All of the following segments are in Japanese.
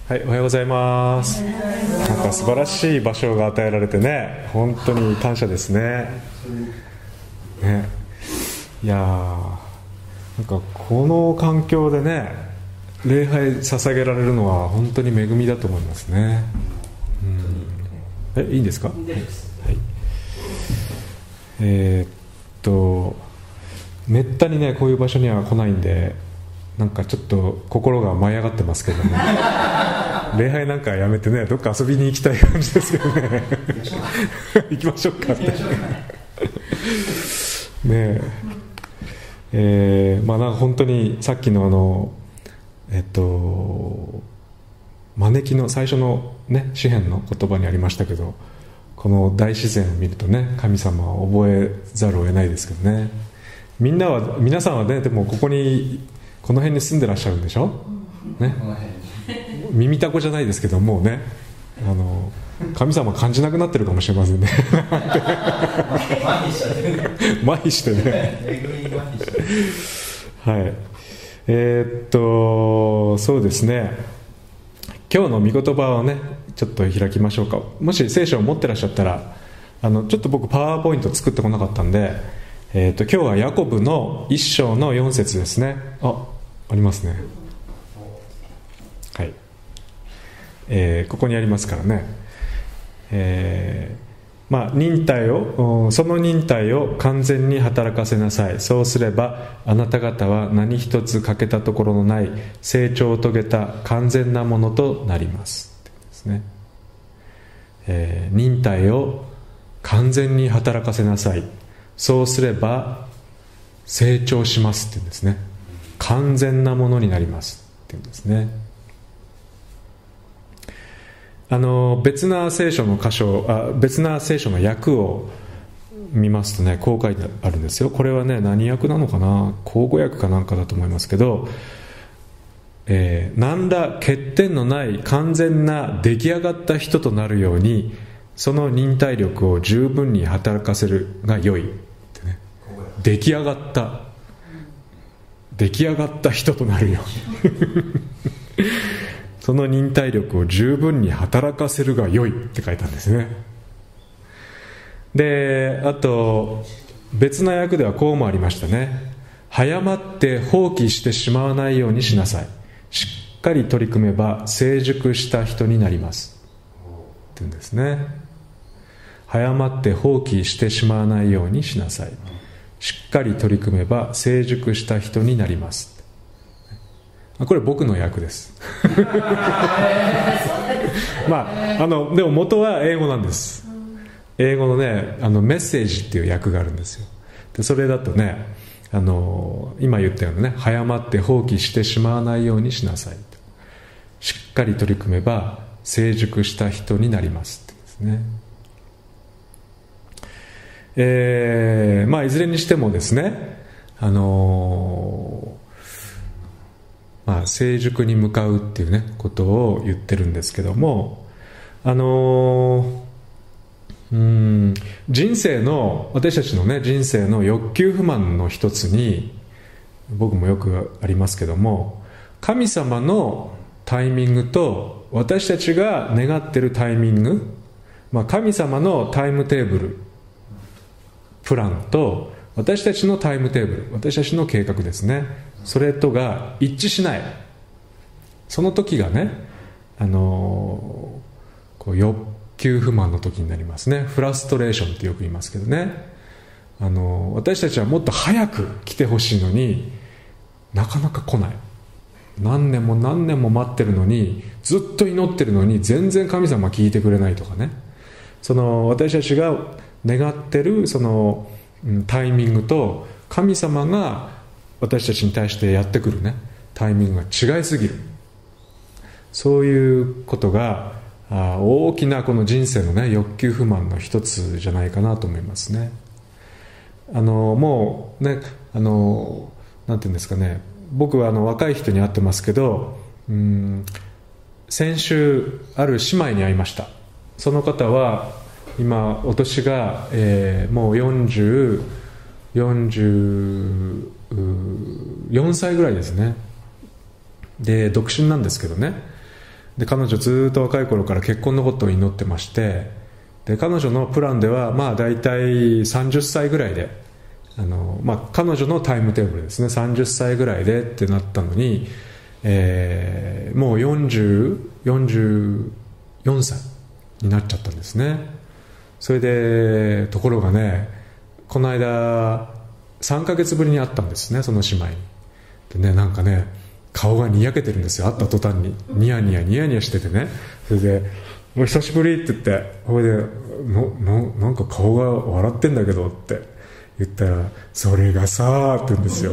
はい、おはようございます。なんか素晴らしい場所が与えられてね、本当に感謝ですね。ね、いやー、なんかこの環境でね、礼拝捧げられるのは本当に恵みだと思いますね。いいんですか？はい。めったにねこういう場所には来ないんで、なんかちょっと心が舞い上がってますけどね。礼拝なんかやめてね、どっか遊びに行きたい感じですけどね。行きましょうかってねえ、まあなんか本当にさっきの招きの最初のね詩篇の言葉にありましたけど、この大自然を見るとね、神様を覚えざるを得ないですけどね。皆さんはね、でもこの辺に住んでらっしゃるんでしょ、ね、耳たこじゃないですけど、もうね、神様感じなくなってるかもしれませんね。麻痺してね。はい。そうですね、今日の御言葉をねちょっと開きましょうか。もし聖書を持ってらっしゃったら、ちょっと僕パワーポイント作ってこなかったんで、今日はヤコブの1章の4節ですね。ありますね。はい、ここにありますからね。忍耐を、その忍耐を完全に働かせなさい。そうすればあなた方は何一つ欠けたところのない成長を遂げた完全なものとなりますですね。忍耐を完全に働かせなさい。そうすれば成長しますっていうんですね。完全なものになりますっていうんですね。別な聖書の訳を見ますとね、こう書いてあるんですよ。これはね、何訳なのかな、口語訳かなんかだと思いますけど、何ら欠点のない完全な出来上がった人となるように、その忍耐力を十分に働かせるが良いってね。出来上がった人となるようにその忍耐力を十分に働かせるが良いって書いたんですね。で、あと別な訳ではこうもありましたね。早まって放棄してしまわないようにしなさい。しっかり取り組めば成熟した人になりますって言うんですね。早まって放棄してしまわないようにしなさい。しっかり取り組めば成熟した人になります。これ僕の訳です。でも元は英語なんです。英語のね、メッセージっていう訳があるんですよ。でそれだとね、今言ったようなね、早まって放棄してしまわないようにしなさい。しっかり取り組めば成熟した人になりますってですね。いずれにしてもですね、成熟に向かうっていうねことを言ってるんですけども、私たちのね人生の欲求不満の一つに、僕もよくありますけども、神様のタイミングと私たちが願ってるタイミング、神様のタイムテーブルプランと私たちのタイムテーブル、私たちの計画ですね、それとが一致しない、その時がね、欲求不満の時になりますね。フラストレーションってよく言いますけどね。私たちはもっと早く来てほしいのになかなか来ない。何年も何年も待ってるのに、ずっと祈ってるのに全然神様聞いてくれないとかね。私たちが願ってるタイミングと神様が私たちに対してやってくるねタイミングが違いすぎる。そういうことが大きなこの人生のね欲求不満の一つじゃないかなと思いますね。もうね、なんていうんですかね、僕は若い人に会ってますけど、先週ある姉妹に会いました。その方は今お年が、もう44歳ぐらいですね。で独身なんですけどね。 で彼女ずっと若い頃から結婚のことを祈ってまして、で彼女のプランではまあ大体30歳ぐらいで彼女のタイムテーブルですね、30歳ぐらいでってなったのに、もう44歳になっちゃったんですね。それでところがね、この間3ヶ月ぶりに会ったんですね、その姉妹に。でね、なんかね、顔がにやけてるんですよ、会った途端にニヤニヤしててね。それで「お久しぶり」って言って、それでなんか顔が笑ってんだけどって言ったら「それがさ」って言うんですよ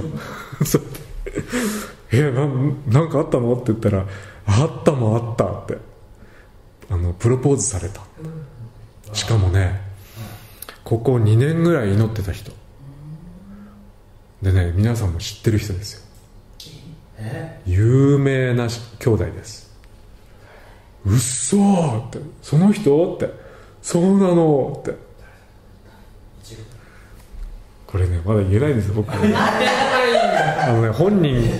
なんかあったのって言ったら「あったもんあった」ってプロポーズされた。しかもね、ここ2年ぐらい祈ってた人でね、皆さんも知ってる人ですよ。有名な兄弟です。うっそーって、その人って、そうなのって。これね、まだ言えないんですよ、僕は。本人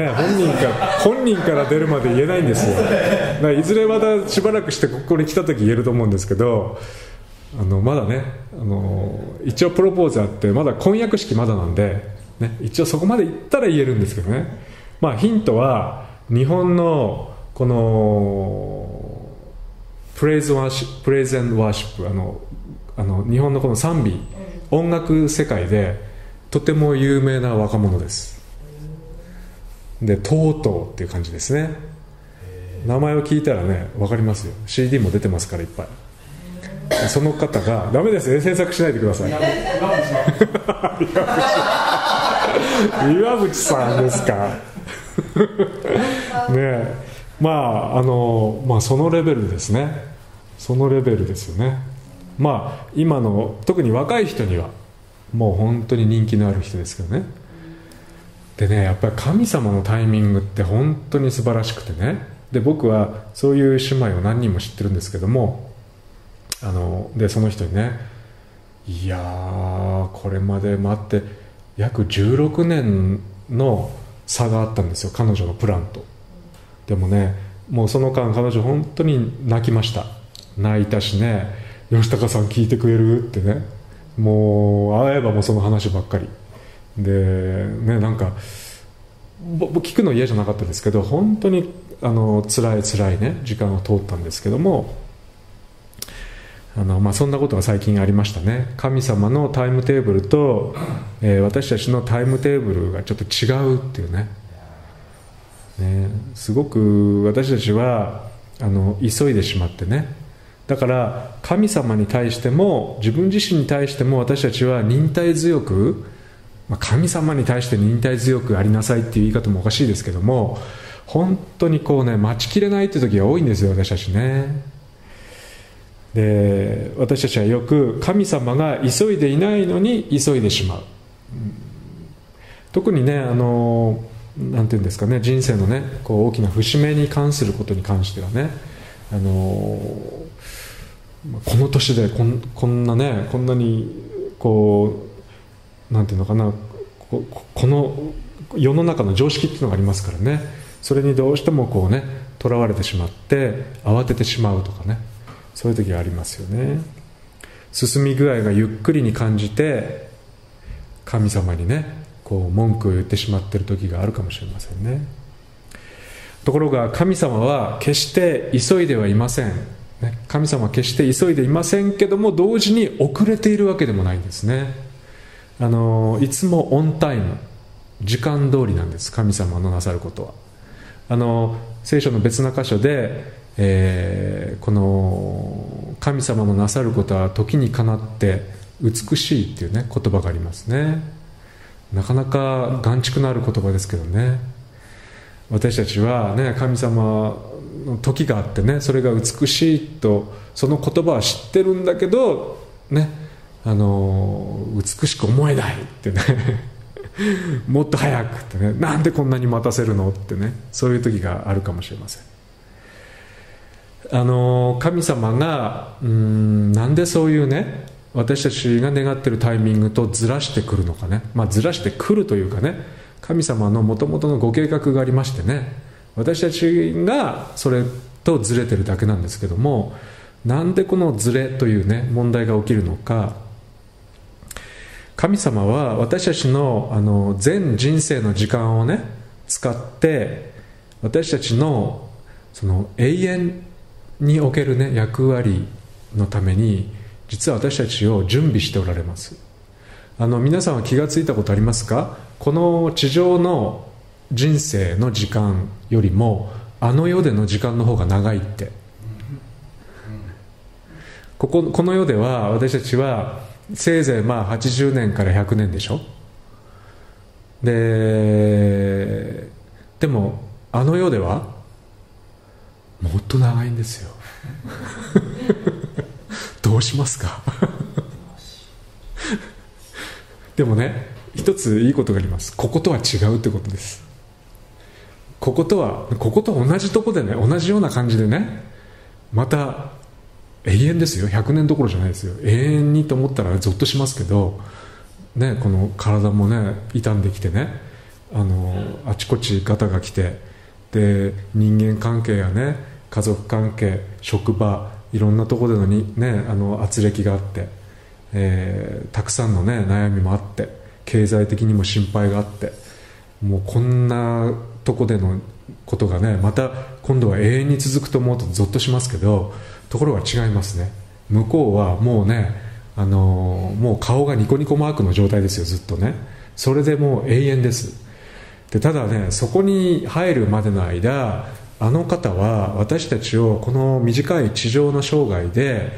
から出るまで言えないんですよ。だからいずれまたしばらくしてここに来た時言えると思うんですけど、まだね、一応プロポーズあって、まだ婚約式まだなんで、ね、一応そこまで行ったら言えるんですけどね。まあヒントは日本のこのプレイズ・ワーシップ、日本のこの賛美音楽世界でとても有名な若者です。で、とうとうっていう感じですね。名前を聞いたらね分かりますよ。 CD も出てますからいっぱい。その方がダメですね、詮索しないでください。岩渕さんですかねえ、まあそのレベルですね。そのレベルですよね。まあ今の特に若い人にはもう本当に人気のある人ですけどね。でね、やっぱり神様のタイミングって本当に素晴らしくてね。で、僕はそういう姉妹を何人も知ってるんですけども、でその人にね、いやーこれまで待って約16年の差があったんですよ、彼女のプランと。でもね、もうその間彼女本当に泣きました。泣いたしね、吉高さん聞いてくれるってね、もう会えばもうその話ばっかりでね、なんか僕聞くの嫌じゃなかったですけど、本当に辛いね時間を通ったんですけども、そんなことが最近ありましたね。神様のタイムテーブルと、私たちのタイムテーブルがちょっと違うっていうね。すごく私たちは急いでしまってね。だから神様に対しても自分自身に対しても私たちは忍耐強く、神様に対して忍耐強くありなさいっていう言い方もおかしいですけども、本当にこうね、待ちきれないっていう時が多いんですよ、私たちね。で、私たちはよく神様が急いでいないのに急いでしまう。特にね、なんていうんですかね、人生のねこう大きな節目に関することに関してはね、この年でこんなね、こんなにこうなんていうのかな、この世の中の常識っていうのがありますからね、それにどうしてもこうねとらわれてしまって慌ててしまうとかね、そういう時がありますよね。進み具合がゆっくりに感じて神様にねこう文句を言ってしまっている時があるかもしれませんね。ところが神様は決して急いではいません。神様は決して急いでいませんけども、同時に遅れているわけでもないんですね。いつもオンタイム、時間通りなんです、神様のなさることは。聖書の別な箇所で、この神様のなさることは時にかなって美しいっていうね言葉がありますね。なかなか含蓄のある言葉ですけどね。私たちはね、神様の時があってね、それが美しいとその言葉は知ってるんだけどね、美しく思えないってねもっと早くってね、なんでこんなに待たせるのってね、そういう時があるかもしれません。神様がなんでそういうね私たちが願っているタイミングとずらしてくるのかね、ずらしてくるというかね、神様のもともとのご計画がありましてね、私たちがそれとずれてるだけなんですけども、なんでこのずれというね問題が起きるのか。神様は私たちの全人生の時間をね使って私たちのその永遠におけるね役割のために実は私たちを準備しておられます。皆さんは気がついたことありますか？この地上の人生の時間よりもあの世での時間の方が長いって。この世では私たちはせいぜい80年から100年でしょ。でもあの世ではもっと長いんですよ。どうしますか？でもね、一ついいことがあります。こことは違うってことです。ここと同じとこでね、同じような感じでね、また永遠ですよ。100年どころじゃないですよ。永遠にと思ったらゾッとしますけど、ね、この体もね傷んできてね、あちこちガタが来て、で人間関係やね家族関係、職場、いろんなところでのね圧力があって、たくさんのね悩みもあって、経済的にも心配があって、もうこんなとこでのことがねまた今度は永遠に続くと思うとゾッとしますけど、ところが違いますね。向こうはもうねもう顔がニコニコマークの状態ですよ、ずっとね。それでもう永遠です。でただね、そこに入るまでの間、あの方は私たちをこの短い地上の生涯で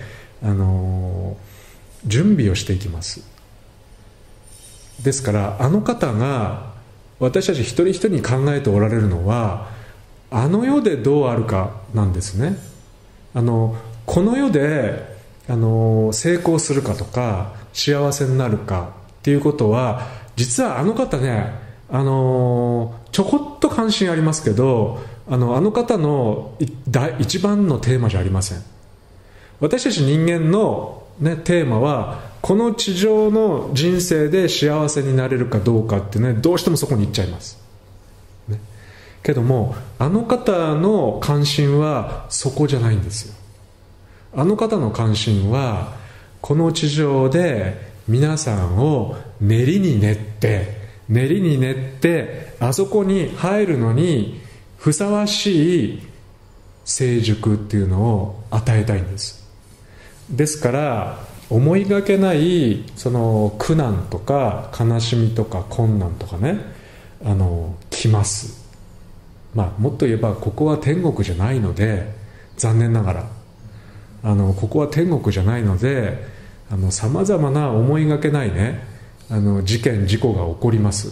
準備をしていきます。ですからあの方が私たち一人一人に考えておられるのは、あの世でどうあるかなんですね。この世で成功するかとか幸せになるかっていうことは、実はあの方ねちょこっと関心ありますけど、あの方の一番のテーマじゃありません。私たち人間の、ね、テーマはこの地上の人生で幸せになれるかどうかってね、どうしてもそこに行っちゃいます、ね、けどもあの方の関心はそこじゃないんですよ。あの方の関心はこの地上で皆さんを練りに練ってあそこに入るのにふさわしい成熟っていうのを与えたいんです。ですから思いがけないその苦難とか悲しみとか困難とかね来ます。もっと言えばここは天国じゃないので、残念ながらここは天国じゃないのでさまざまな思いがけないね事件事故が起こります。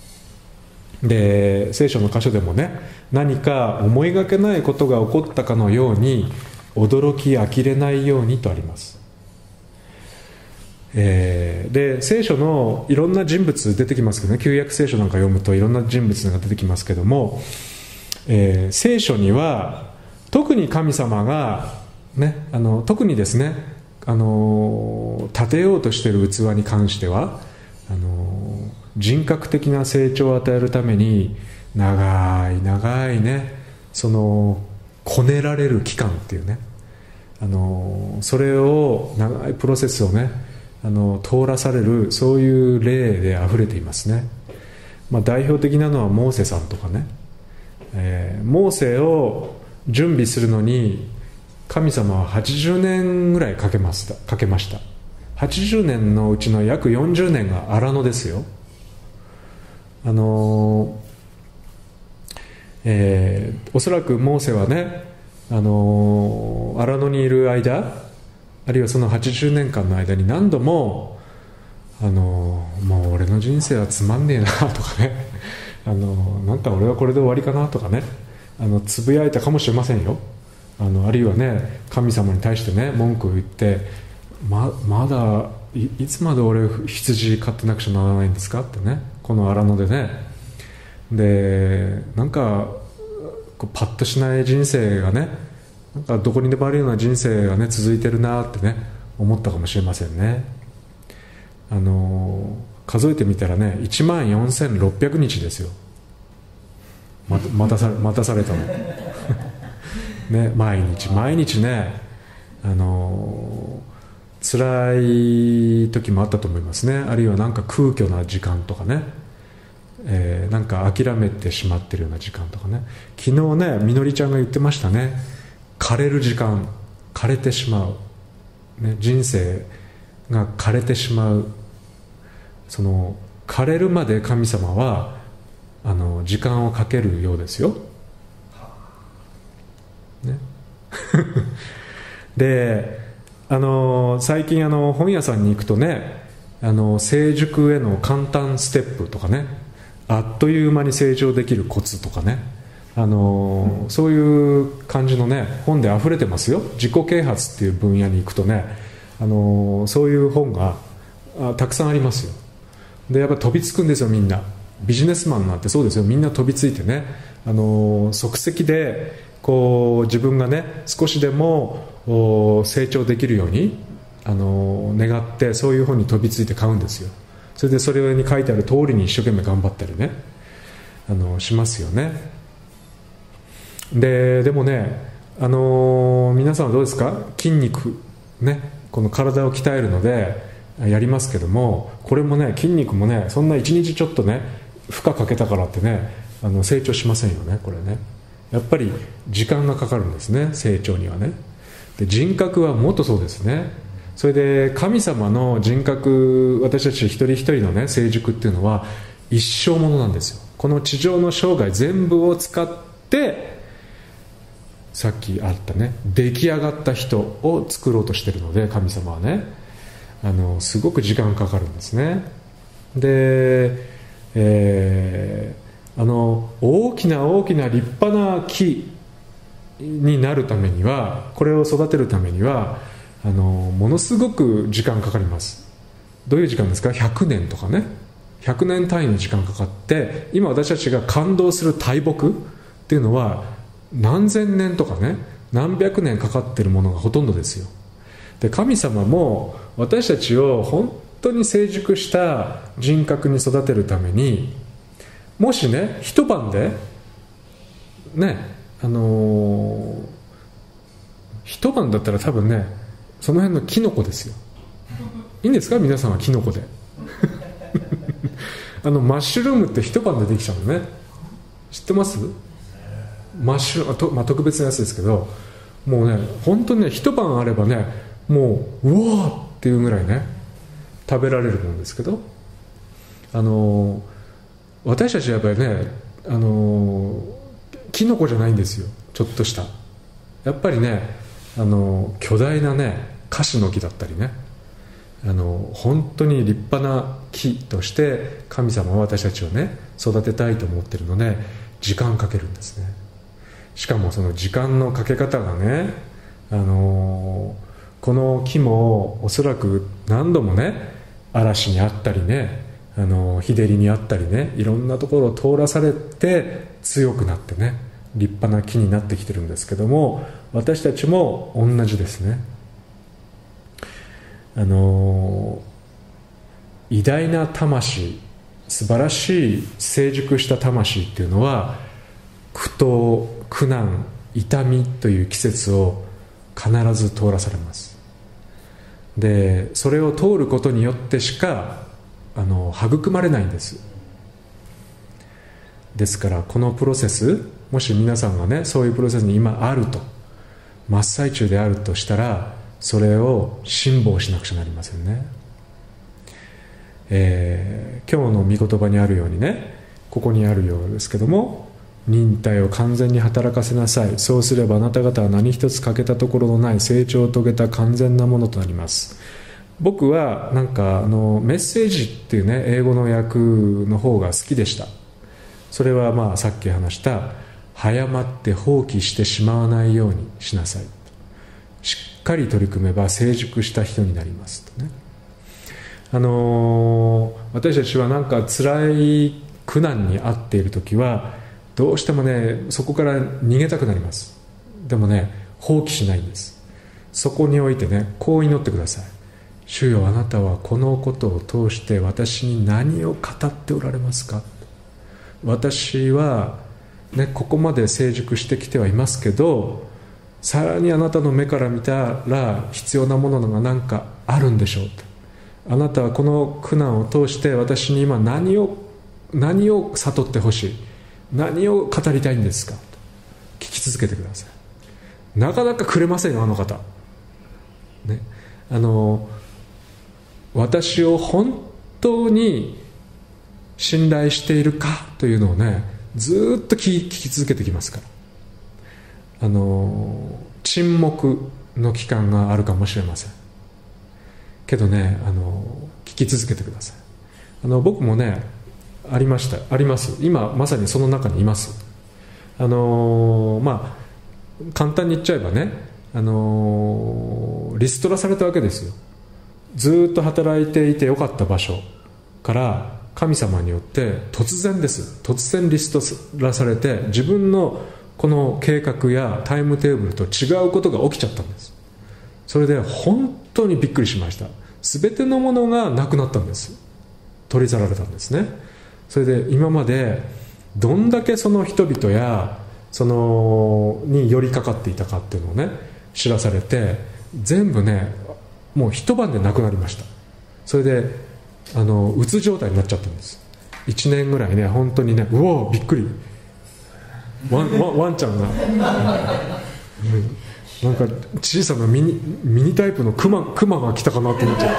で聖書の箇所でもね、何か思いがけないことが起こったかのように驚き呆れないようにとあります。で聖書のいろんな人物出てきますけどね、旧約聖書なんか読むといろんな人物が出てきますけども、聖書には特に神様がね、特にですね立てようとしている器に関しては人格的な成長を与えるために長い長いねこねられる期間っていうねそれを長いプロセスをね通らされる、そういう例であふれていますね。代表的なのはモーセさんとかね、モーセを準備するのに神様は80年ぐらいかけました。80年のうちの約40年が荒野ですよ。おそらくモーセはね荒野にいる間、あるいはその80年間の間に何度ももう俺の人生はつまんねえなとかねなんか俺はこれで終わりかなとかねつぶやいたかもしれませんよ。あるいはね神様に対してね文句を言って、まだ いつまで俺羊飼ってなくちゃならないんですかってね、この荒野でね。でなんかパッとしない人生がね、なんかどこにでもあるような人生がね続いてるなってね思ったかもしれませんね。数えてみたらね14600日ですよ。待たされたのね、毎日毎日ね、辛い時もあったと思いますね。あるいはなんか空虚な時間とかね、なんか諦めてしまってるような時間とかね。昨日ね、みのりちゃんが言ってましたね。枯れる時間、枯れてしまう、ね、人生が枯れてしまう、その枯れるまで神様は時間をかけるようですよ、ね、で最近本屋さんに行くとね、成熟への簡単ステップとかね、あっという間に成長できるコツとかね、そういう感じのね本であふれてますよ。自己啓発っていう分野に行くとね、そういう本がたくさんありますよ。でやっぱ飛びつくんですよ、みんな。ビジネスマンなんてそうですよ、みんな飛びついてね、即席でこう自分がね少しでも成長できるように願って、そういう本に飛びついて買うんですよ。それでそれに書いてある通りに一生懸命頑張ったりねしますよね。でもね、皆さんはどうですか？筋肉ね、この体を鍛えるのでやりますけども、これもね、筋肉もね、そんな一日ちょっとね負荷かけたからってね成長しませんよね。これね、やっぱり時間がかかるんですね、成長にはね。で人格はもっとそうですね。それで神様の人格、私たち一人一人のね成熟っていうのは一生ものなんですよ。この地上の生涯全部を使って、さっきあったね出来上がった人を作ろうとしてるので、神様はねすごく時間かかるんですね。で、大きな大きな立派な木になるためには、これを育てるためにはものすごく時間かかります。どういう時間ですか？100年とかね、100年単位の時間かかって、今私たちが感動する大木っていうのは何千年とかね、何百年かかってるものがほとんどですよ。で神様も私たちを本当に成熟した人格に育てるために、もしね一晩でね一晩だったら多分ねその辺のキノコですよ。いいんですか皆さんはキノコでマッシュルームって一晩でできちゃうのね。知ってます？マッシュルーム特別なやつですけど、もうね本当にね一晩あればね、もううわーっていうぐらいね食べられるもんですけど、私たちはやっぱりねキノコじゃないんですよ。ちょっとしたやっぱりね巨大なねカシの木だったりね、本当に立派な木として神様は私たちをね育てたいと思ってるので、時間かけるんですね。しかもその時間のかけ方がね、この木もおそらく何度もね嵐にあったりね日照りにあったりね、いろんなところを通らされて強くなってね立派な木になってきてるんですけども、私たちも同じですね。偉大な魂、素晴らしい成熟した魂っていうのは苦闘、苦難、痛みという季節を必ず通らされます。でそれを通ることによってしか育まれないんです。ですからこのプロセス、もし皆さんがねそういうプロセスに今あると、真っ最中であるとしたら、それを辛抱しなくちゃなりませんね。今日の御言葉にあるようにね、ここにあるようですけども、忍耐を完全に働かせなさい、そうすればあなた方は何一つ欠けたところのない成長を遂げた完全なものとなります。僕はなんかメッセージっていうね英語の訳の方が好きでした。それはまあさっき話した早まって放棄してしまわないようにしなさい、しっかり取り組めば成熟した人になりますとね。私たちはなんか辛い苦難に遭っている時はどうしてもねそこから逃げたくなります。でもね放棄しないんです。そこにおいてねこう祈ってください。主よ、あなたはこのことを通して私に何を語っておられますか。私はねここまで成熟してきてはいますけど、 さらにあなたの目から見たら必要なものが何かあるんでしょうと。あなたはこの苦難を通して私に今何を悟ってほしい、何を語りたいんですかと聞き続けてください。なかなかくれませんよ、あの方ね。私を本当に信頼しているかというのをね、ずっと聞き続けてきますから。沈黙の期間があるかもしれませんけどね、聞き続けてください。僕もね、あります。今まさにその中にいます。簡単に言っちゃえばね、リストラされたわけですよ。ずっと働いていてよかった場所から神様によって突然リストラされて、自分のこの計画やタイムテーブルと違うことが起きちゃったんです。それで本当にびっくりしました。全てのものがなくなったんです。取り去られたんですね。それで今までどんだけその人々やに寄りかかっていたかっていうのをね、知らされて、全部ね、もう一晩でなくなりました。それでうつ状態になっちゃったんです。1年ぐらいね、本当にね、うわびっくり、ワンちゃんが、なんか小さなミニタイプのクマが来たかなと思っちゃ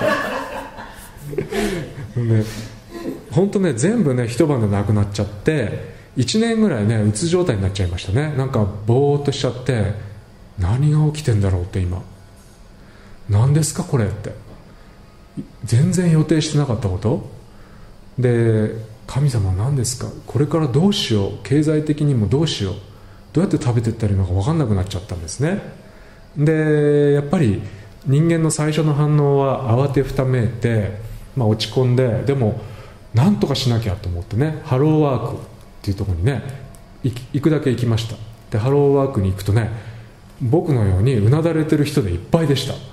ったね、本当ね、全部ね一晩でなくなっちゃって、1年ぐらいねうつ状態になっちゃいましたね。なんかぼーっとしちゃって、何が起きてんだろうって、今何ですかこれって、全然予定してなかったことで、神様何ですか、これからどうしよう、経済的にもどうしよう、どうやって食べていったらいいのか分かんなくなっちゃったんですね。でやっぱり人間の最初の反応は慌てふためいて、落ち込んで、でも何とかしなきゃと思ってね、ハローワークっていうところにね行くだけ行きました。でハローワークに行くとね、僕のようにうなだれてる人でいっぱいでした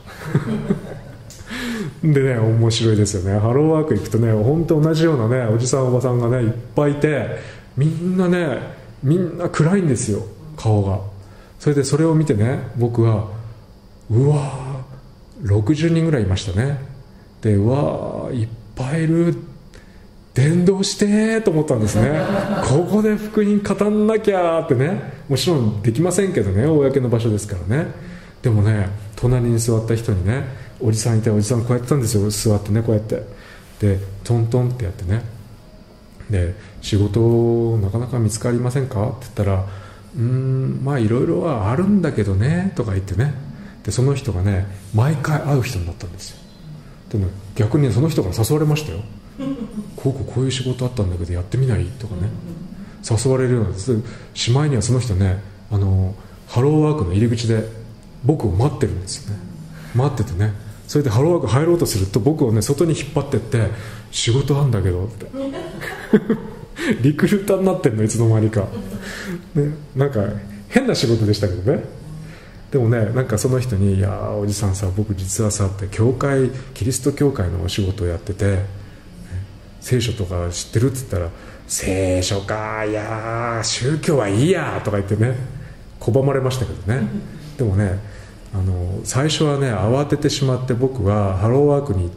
でね、面白いですよね。ハローワーク行くとね、本当同じようなねおじさんおばさんがねいっぱいいて、みんな暗いんですよ、顔が。それでそれを見てね、僕はうわー60人ぐらいいましたね。でうわーいっぱいいる、伝道してと思ったんですねここで福音語んなきゃってね、もちろんできませんけどね、公の場所ですからね。でもね、隣に座った人にね、おじさんいて、おじさんこうやってたんですよ、座ってね、こうやって、でトントンってやってね、で仕事なかなか見つかりませんかって言ったら、いろいろはあるんだけどねとか言ってね、でその人がね毎回会う人になったんですよ。で、ね、逆にその人から誘われましたよこういう仕事あったんだけどやってみないとかね、誘われるようなんです。しまいにはその人ね、ハローワークの入り口で僕を待ってるんですよね。待っててね、それでハローワーク入ろうとすると、僕をね外に引っ張ってって、仕事あんだけどってリクルーターになってんの、いつの間にか、ね、なんか変な仕事でしたけどね。でもね、なんかその人に、いやおじさんさ、僕実はさって、キリスト教会のお仕事をやってて、聖書とか知ってるって言ったら、聖書か、いや宗教はいいやとか言ってね、拒まれましたけどね。でもね、最初はね慌ててしまって、僕はハローワークに行って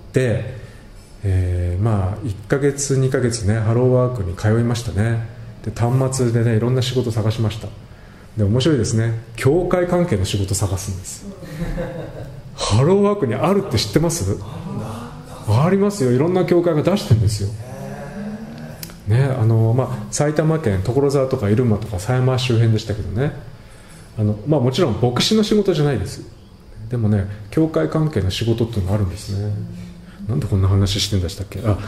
、1ヶ月2ヶ月ねハローワークに通いましたね。で端末でねいろんな仕事探しました。で面白いですね、教会関係の仕事探すんですハローワークにあるって知ってます？ありますよ、いろんな教会が出してるんですよね。埼玉県所沢とか入間とか狭山周辺でしたけどね、もちろん牧師の仕事じゃないです。でもね、教会関係の仕事っていうのがあるんですね。なんでこんな話してんでしたっけ。はい。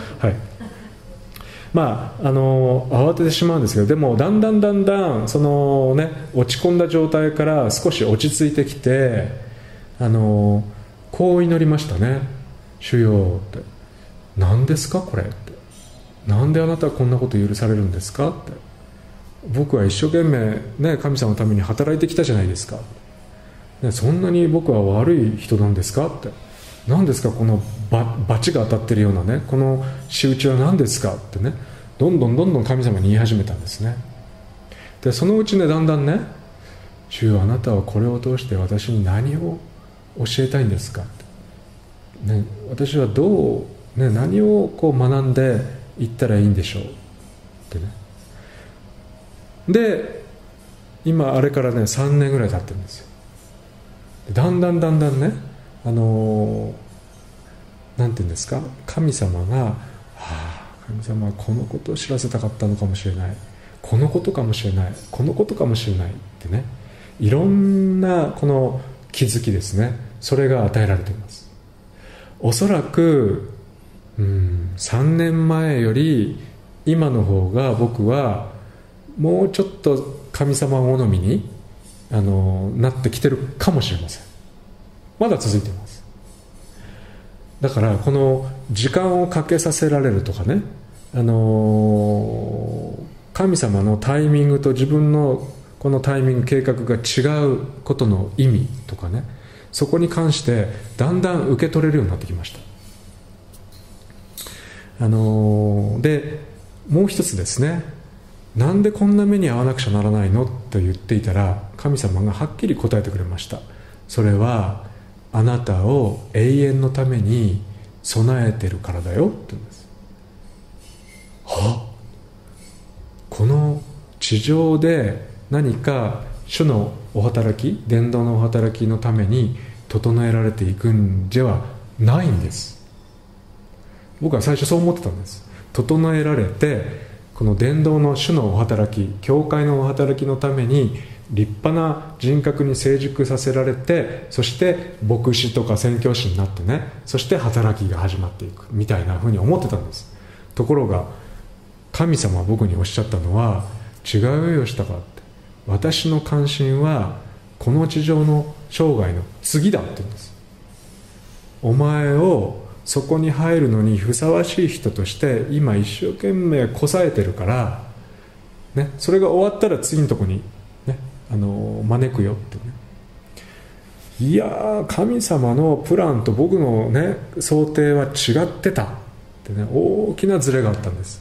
慌ててしまうんですけど、でもだんだんそのね落ち込んだ状態から少し落ち着いてきて、こう祈りましたね。主よって、何ですかこれって、なんであなたはこんなこと許されるんですかって、僕は一生懸命、ね、神様のために働いてきたじゃないですか、ね、そんなに僕は悪い人なんですかって、何ですかこのバチが当たってるようなねこの仕打ちは何ですかってね、どんどん神様に言い始めたんですね。でそのうちね、だんだんね、 主よ、あなたはこれを通して私に何を教えたいんですか、ね、私はどう、ね、何をこう学んでいったらいいんでしょうってね。で今あれからね3年ぐらい経ってるんですよ。だんだんね、なんていうんですか、神様が、神様はこのことを知らせたかったのかもしれない、このことかもしれない、このことかもしれないってね、いろんなこの気づきですね、それが与えられています。おそらく3年前より今の方が僕はもうちょっと神様好みになってきてるかもしれません。まだ続いています。だからこの時間をかけさせられるとかね、神様のタイミングと自分のこのタイミング計画が違うことの意味とかね、そこに関してだんだん受け取れるようになってきました。でもう一つですね、なんでこんな目に遭わなくちゃならないのと言っていたら、神様がはっきり答えてくれました。それはあなたを永遠のために備えてるからだよって言うんです。この地上で何か主のお働き、伝道のお働きのために整えられていくんではないんです。僕は最初そう思ってたんです。整えられてこの伝道の主のお働き、教会のお働きのために立派な人格に成熟させられて、そして牧師とか宣教師になってね、そして働きが始まっていくみたいなふうに思ってたんです。ところが神様は僕におっしゃったのは、違うよしたかって、私の関心はこの地上の生涯の次だって言うんです。お前をそこに入るのにふさわしい人として今一生懸命こさえてるから、ね、それが終わったら次のとこに、ね、招くよってね。いやー、神様のプランと僕の、ね、想定は違ってたってね、大きなズレがあったんです。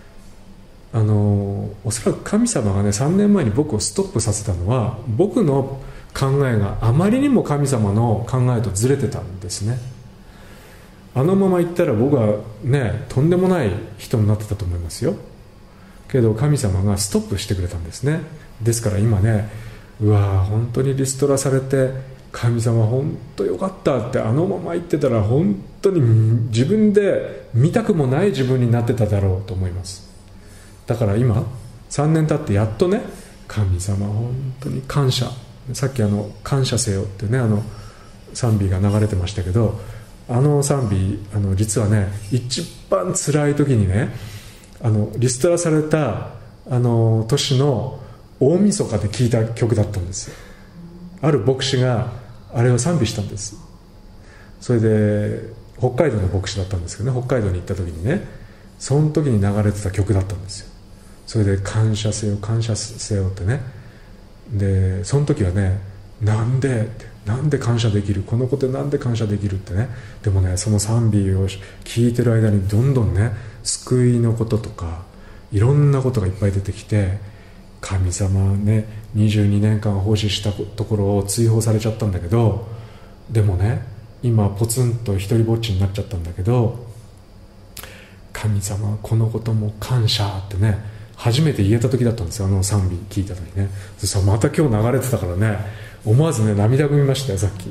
おそらく神様がね3年前に僕をストップさせたのは、僕の考えがあまりにも神様の考えとずれてたんですね。あのまま行ったら僕はねとんでもない人になってたと思いますよ。けど神様がストップしてくれたんですね。ですから今ね、うわー本当にリストラされて、神様本当よかったって、あのまま行ってたら本当に自分で見たくもない自分になってただろうと思います。だから今3年経ってやっとね、神様本当に感謝、さっき感謝せよってね賛美が流れてましたけど、賛美実はね一番辛い時にねリストラされた年の大晦日で聴いた曲だったんですよ。ある牧師があれを賛美したんです。それで北海道の牧師だったんですけどね、北海道に行った時にね、その時に流れてた曲だったんですよ。それで感謝せよ感謝せよってね。でその時はね、なんで感謝できる、このことでなんで感謝できるってね。でもね、その賛美を聞いてる間にどんどんね救いのこととかいろんなことがいっぱい出てきて、神様ね22年間奉仕したところを追放されちゃったんだけど、でもね今ポツンと一人ぼっちになっちゃったんだけど、神様このことも感謝ってね初めて言えた時だったんですよ、賛美聞いた時ね。そしたらまた今日流れてたからね、思わずね涙ぐみましたよさっき。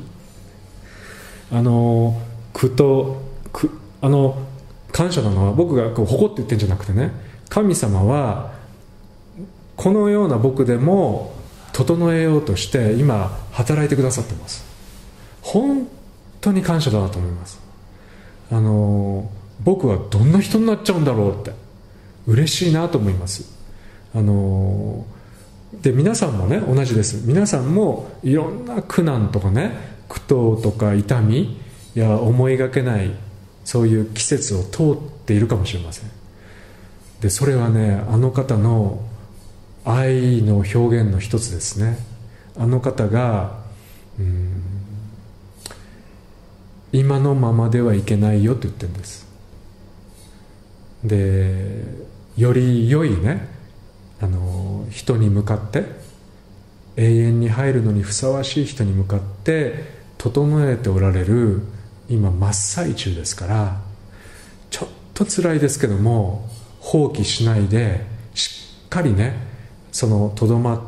感謝なのは僕が誇って言ってんじゃなくてね、神様はこのような僕でも整えようとして今働いてくださってます。本当に感謝だなと思います。僕はどんな人になっちゃうんだろうって嬉しいなと思います。で皆さんもね同じです。皆さんもいろんな苦難とかね、苦闘とか痛みや思いがけないそういう季節を通っているかもしれません。でそれはねあの方の愛の表現の一つですね。あの方が今のままではいけないよと言ってるんです。でより良いね人に向かって永遠に入るのにふさわしい人に向かって整えておられる今真っ最中ですから、ちょっと辛いですけども放棄しないでしっかりね、そのとどまって、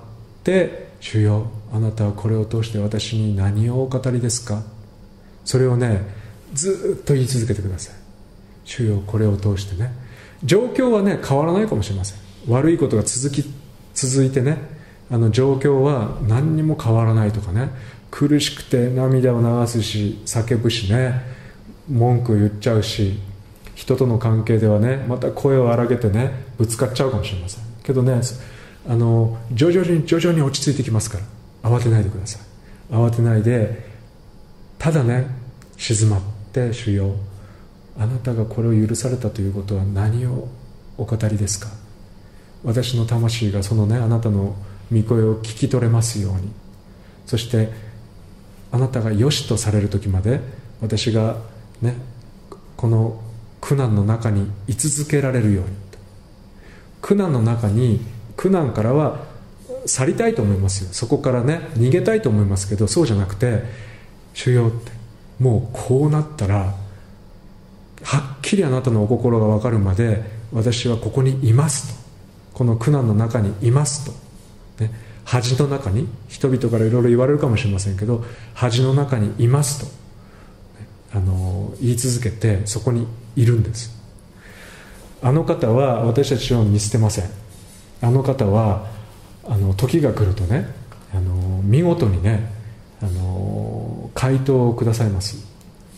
主よあなたはこれを通して私に何をお語りですか、それをねずっと言い続けてください。主よこれを通してね、状況はね変わらないかもしれません。悪いことが続いてね、状況は何にも変わらないとかね、苦しくて涙を流すし叫ぶしね、文句を言っちゃうし、人との関係ではねまた声を荒げてねぶつかっちゃうかもしれませんけどね、徐々に落ち着いてきますから、慌てないでください。慌てないで、ただね静まって、主よあなたがこれを許されたということは何をお語りですか、私の魂がそのねあなたの御声を聞き取れますように、そしてあなたが良しとされる時まで私がねこの苦難の中に居続けられるように。苦難の中に、苦難からは去りたいと思いますよ、そこからね逃げたいと思いますけど、そうじゃなくて、主よって、もうこうなったらはっきりあなたのお心が分かるまで私はここにいますと、この苦難の中にいますと、ね、恥の中に、人々からいろいろ言われるかもしれませんけど、恥の中にいますと、言い続けてそこにいるんです。あの方は私たちを見捨てません。あの方は時が来るとね見事にね回答をくださいます。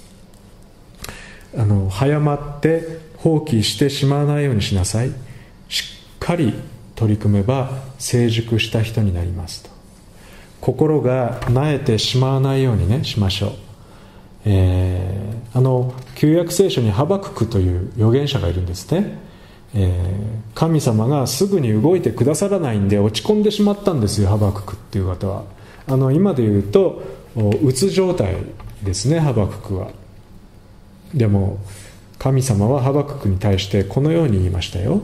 早まって放棄してしまわないようにしなさい、しっかり取り組めば成熟した人になりますと。心が萎えてしまわないようにねしましょう。旧約聖書にハバククという預言者がいるんですね。神様がすぐに動いてくださらないんで落ち込んでしまったんですよ、ハバククっていう方は。今で言うとうつ状態ですね、ハバククは。でも神様はハバククに対してこのように言いましたよ。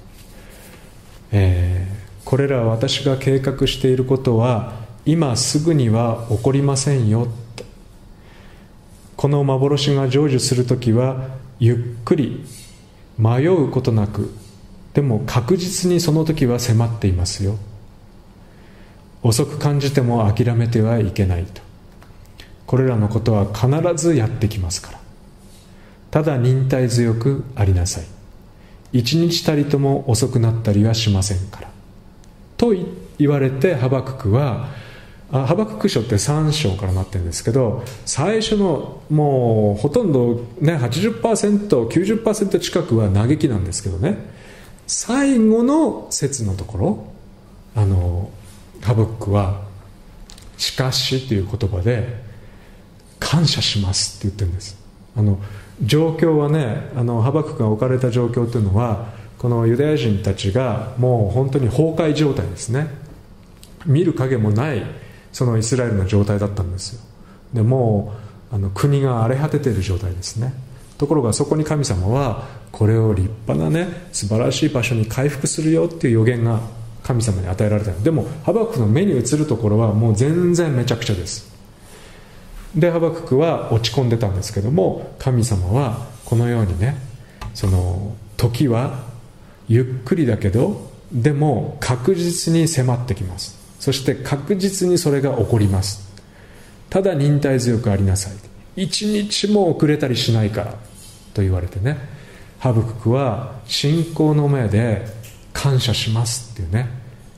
これら私が計画していることは今すぐには起こりませんよ。この幻が成就するときはゆっくり迷うことなく、でも確実にその時は迫っていますよ。遅く感じても諦めてはいけないと。これらのことは必ずやってきますから、ただ忍耐強くありなさい。一日たりとも遅くなったりはしませんからと言われて、ハバククはハバクク書って3章からなってるんですけど、最初のもうほとんどね 80%、90% 近くは嘆きなんですけどね、最後の節のところハバククはしかしという言葉で感謝しますって言ってるんです。状況はねハバククが置かれた状況というのは、このユダヤ人たちがもう本当に崩壊状態ですね。見る影もないそのイスラエルの状態だったんですよ。でもう国が荒れ果てている状態ですね。ところがそこに神様はこれを立派なね素晴らしい場所に回復するよっていう予言が神様に与えられた。でもハバククの目に映るところはもう全然めちゃくちゃです。でハバククは落ち込んでたんですけども、神様はこのようにね、その時はゆっくりだけどでも確実に迫ってきます。そして確実にそれが起こります。ただ忍耐強くありなさい。一日も遅れたりしないからと言われてね、ハバククは信仰の目で感謝しますっていうね、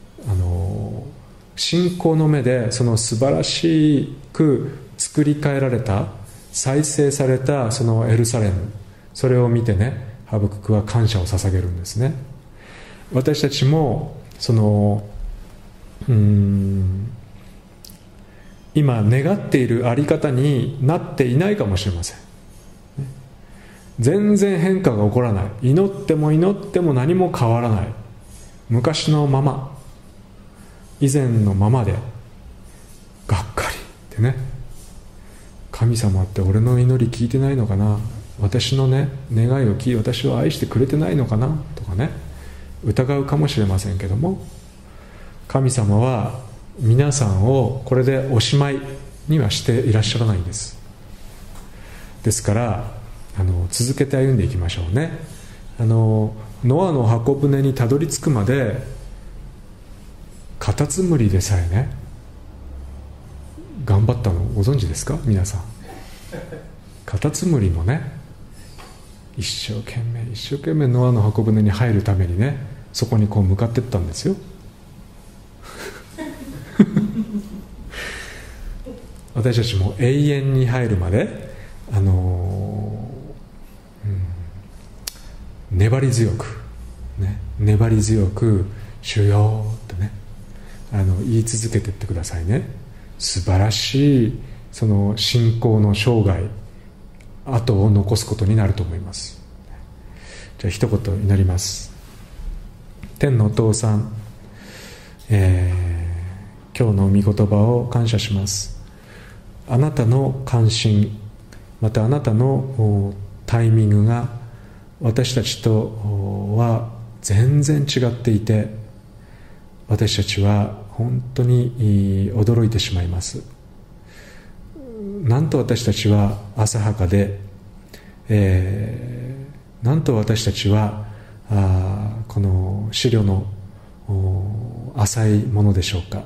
信仰の目でその素晴らしく作り変えられた、再生されたそのエルサレム、それを見てねハバククは感謝を捧げるんですね。私たちもその今願っているあり方になっていないかもしれません。全然変化が起こらない、祈っても祈っても何も変わらない、昔のまま、以前のままでがっかりってね、神様って俺の祈り聞いてないのかな、私のね願いを聞いて私を愛してくれてないのかなとかね疑うかもしれませんけども、神様は皆さんをこれでおしまいにはしていらっしゃらないんです。ですから続けて歩んでいきましょうね。ノアの箱舟にたどり着くまでカタツムリでさえね頑張ったのご存知ですか皆さん。カタツムリもね一生懸命ノアの箱舟に入るためにねそこにこう向かっていったんですよ。私たちも永遠に入るまで粘り強く主よってね言い続けていってくださいね。素晴らしいその信仰の生涯後を残すことになると思います。じゃあ一言祈ります。天のお父さん、今日の御言葉を感謝します。あなたの関心またあなたのタイミングが私たちとは全然違っていて私たちは本当に驚いてしまいます。なんと私たちは浅はかで、なんと私たちはこの思慮の浅いものでしょうか。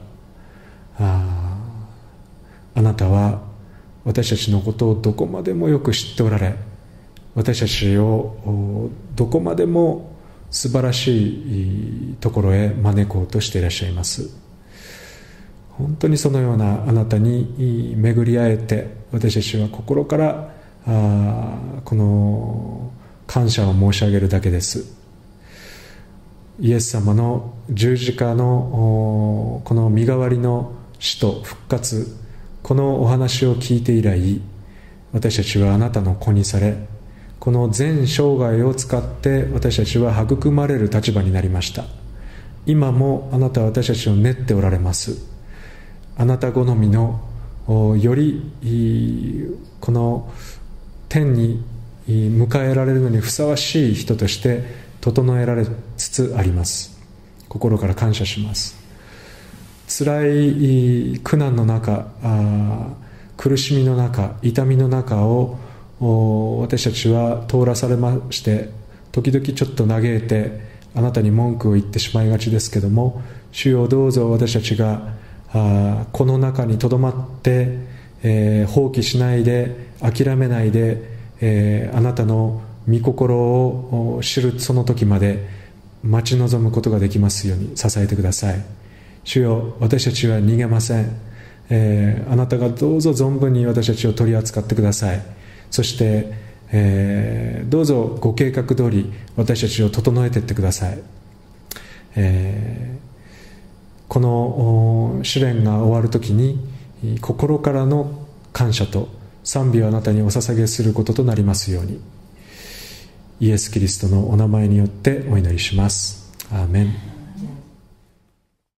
あなたは私たちのことをどこまでもよく知っておられ私たちをどこまでも素晴らしいところへ招こうとしていらっしゃいます。本当にそのようなあなたに巡り会えて私たちは心からこの感謝を申し上げるだけです。イエス様の十字架のこの身代わりの死と復活このお話を聞いて以来私たちはあなたの子にされこの全生涯を使って私たちは育まれる立場になりました。今もあなたは私たちを練っておられます。あなた好みのよりこの天に迎えられるのにふさわしい人として整えられつつあります。心から感謝します。辛い苦難の中苦しみの中痛みの中を私たちは通らされまして時々ちょっと嘆いてあなたに文句を言ってしまいがちですけども主よどうぞ私たちがこの中にとどまって、放棄しないで諦めないで、あなたの御心を知るその時まで待ち望むことができますように支えてください。主よ私たちは逃げません、あなたがどうぞ存分に私たちを取り扱ってください。そして、どうぞご計画通り私たちを整えていってください。この試練が終わるときに心からの感謝と賛美をあなたにお捧げすることとなりますようにイエス・キリストのお名前によってお祈りします。アーメン。